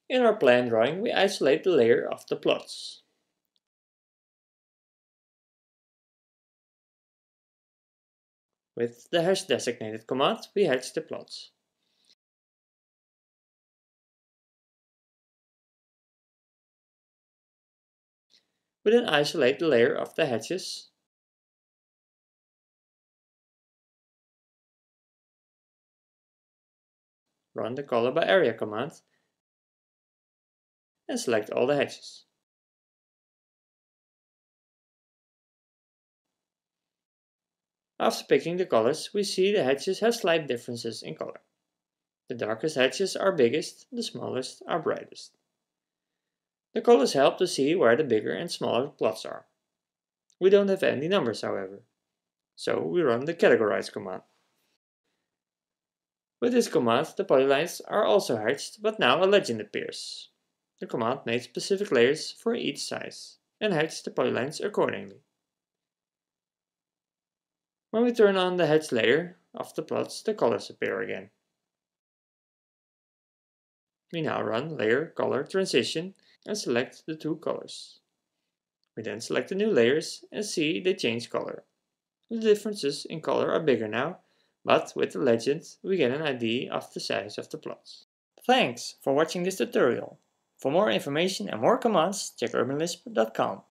In our plan drawing, we isolate the layer of the plots. With the hash designated command, we hatch the plots. We then isolate the layer of the hatches. Run the color by area command and select all the hatches. After picking the colors, we see the hatches have slight differences in color. The darkest hatches are biggest, the smallest are brightest. The colors help to see where the bigger and smaller plots are. We don't have any numbers, however, so we run the categorize command. With this command, the polylines are also hatched, but now a legend appears. The command made specific layers for each size and hatched the polylines accordingly. When we turn on the hatch layer of the plots, the colors appear again. We now run layer color transition and select the two colors. We then select the new layers and see they change color. The differences in color are bigger now, but with the legend we get an idea of the size of the plots. Thanks for watching this tutorial. For more information and more commands, check urbanlisp.com.